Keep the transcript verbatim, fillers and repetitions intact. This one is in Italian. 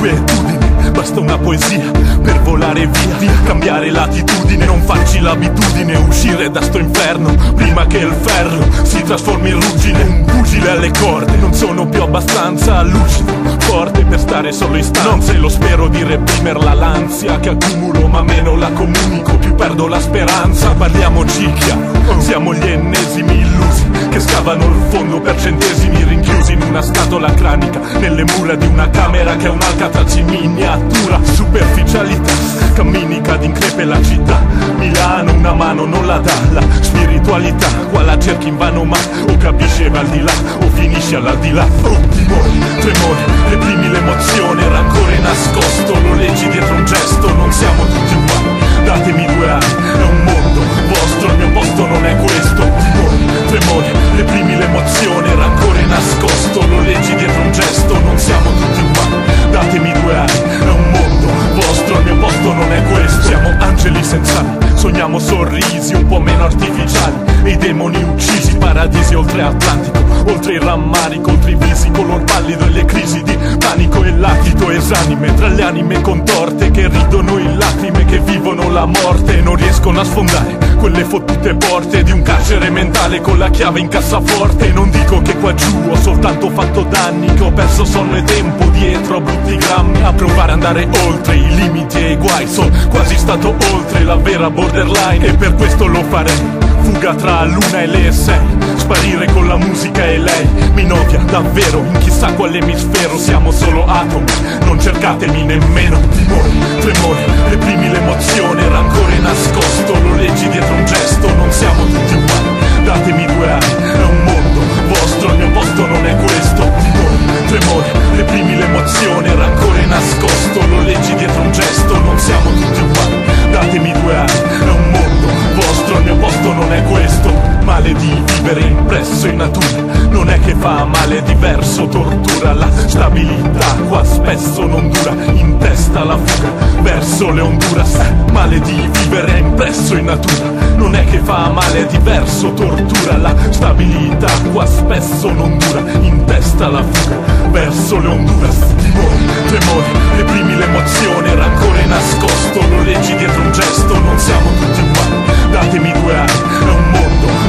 inquietudini. Basta una poesia per volare via, via, cambiare latitudine, non farci l'abitudine, uscire da sto inferno prima che il ferro si trasformi in ruggine. Un pugile alle corde, non sono più abbastanza lucido, forte per stare solo in stanza. E lo spero di reprimerla l'ansia che accumulo, ma meno la comunico, più perdo la speranza. Parliamoci chiaro, siamo gli ennesimi illusi che scavano il fondo per centesimi, rinchiusi in una scatola cranica, nelle mura di una camera che è un'Alcatraz in miniatura. Superficialità, cammini cad increpe la città. Milano una mano non la dà, la spiritualità qua la cerchi invano, ma o capisce va al di là o finisce all'aldilà. Oh, timore, tremore, reprimi l'emozione, rancore nascosto, lo leggi dietro un gesto. Non siamo tutti uguali, datemi due anni, è un mondo vostro, il mio posto non è questo. Timore, tremore, reprimi l'emozione, rancore nascosto, lo leggi dietro un gesto. Non siamo tutti uguali, datemi due anni, è un mondo vostro, il mio posto non è questo. Siamo angeli senza ali, sogniamo sorrisi un po' meno artificiali, e i demoni uccisi, paradisi oltre Atlantico, oltre il rammarico, oltre i visi color pallido e le crisi di panico e latito esanime, tra le anime contorte che ridono in lacrime, che vivono la morte e non riescono a sfondare quelle fottute porte di un carcere mentale con la chiave in cassaforte. Non dico che qua giù ho soltanto fatto danni, che ho perso sonno e tempo dietro a brutti grammi, a provare ad andare oltre i limiti e i guai. Sono quasi stato oltre la vera borderline e per questo lo farei. Fuga tra l'una e le sei, sparire con la musica e lei mi novia davvero in chissà quale emisfero. Siamo solo atomi, non cercatemi nemmeno. Timore, tremore, reprimi l'emozione, rancore nascosto, lo leggi dietro un gesto. Non siamo tutti uguali, datemi due anni, è un mondo vostro, il mio posto non è questo. Timore, tremore, reprimi l'emozione, rancore nascosto, lo leggi dietro un gesto. Non siamo tutti uguali, datemi due anni, è un mondo vostro, il mio posto non è questo. Male di vivere impresso in natura, non è che fa male, è diverso, tortura. La stabilità qua spesso non dura, in testa la fuga verso le Honduras. Male di vivere è impresso in natura, non è che fa male, è diverso, tortura. La stabilità qua spesso non dura, in testa la fuga verso le Honduras. Timore, tremore, reprimi l'emozione, rancore nascosto, lo leggi dietro un gesto. Non siamo tutti uguali, datemi due anni, è un mondo